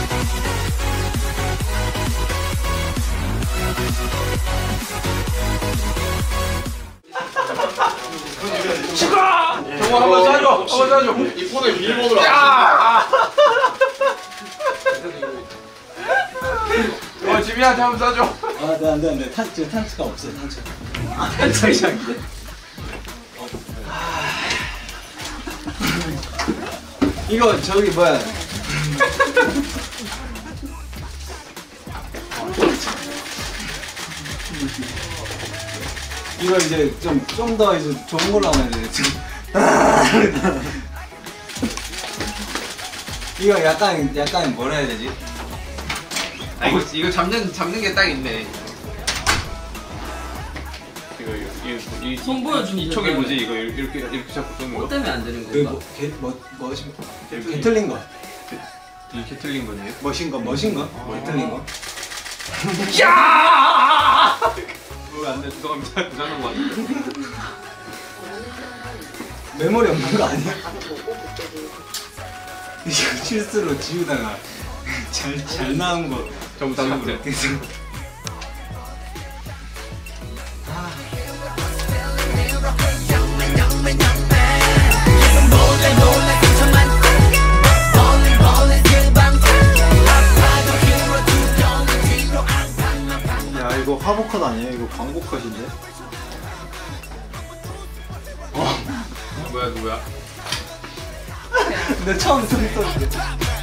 시끄러! 정우 한번 쏴줘! 한번 쏴줘! 이 폰을 비밀번호로 지민이한테 한번 쏴줘! 아, 안돼 지금 탄수가 없어요. 탄수. 탄창이 안 돼. 이거 저기 뭐야? 이거 이제 좀 더 이제 좋은 걸로 하면 돼. 이거 약간 뭐라 해야 되지? 아 이거 잡는 게 딱 있네. 이 손 보여주는 이 촉이 뭐지? 이거 이렇게 잡고 쏘는 거? 꽃 때문에 안 되는 그 건가? 게틀린 거. 이 게틀링 건이에요? 머신 거. 게틀린 거. 야! 그거 안 돼. 죄송합니다. 부자는 거 같은데. 메모리 없는 거 아니야? 이거 실수로 지우다가 잘 나온 거 전부 다 삭제. 야 이거 화보 컷 아니에요? 이거 광고 컷인데? 뭐야 누구야? 근데 처음 소리 떴는데